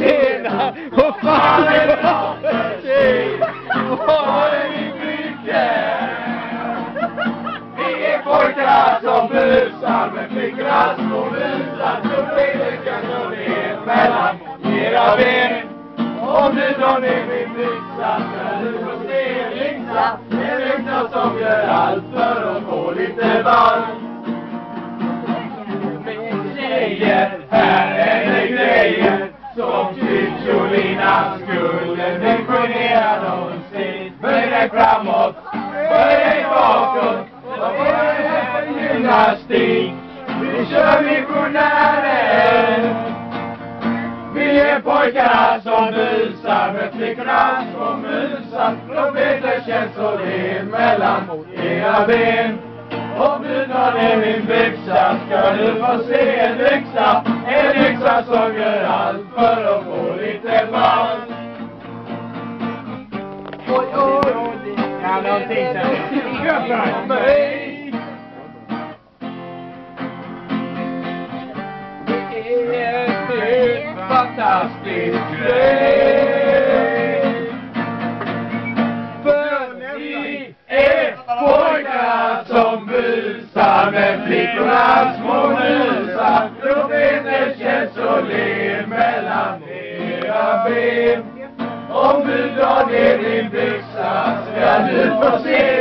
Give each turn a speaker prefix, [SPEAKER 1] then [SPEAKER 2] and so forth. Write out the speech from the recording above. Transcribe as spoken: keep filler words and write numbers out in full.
[SPEAKER 1] tjena, vad fan är det för tjej? Vad är min flicka? Vi är pojkar som busar med flickorna små busar. Så fredrikan och det mellan era ben. Om du drar ner min byxa ska du få se en yxa. En yxa som gör allt för att få lite varm. Min tjejer, här är det grejer som Tjolina skulle bli generad någonsin. Böj dig framåt, böj dig bakåt och böj dig för gymnastik. Vi kör missionärer. Vi är pojkarna som busar med flickorna som musar. Profeter känns så det mellan era ben. Om du drar ner min byxa ska du få se en yxa. En yxa som gör allt för att få lite varm. Oj, oj, ja, någonting sen. Köpa mig. Det är en fantastisk grej. För vi är pojkar som busar med flickorna små musar. Profeter känns och ler mellan era ben. Om du drar ner din byxa ska du få se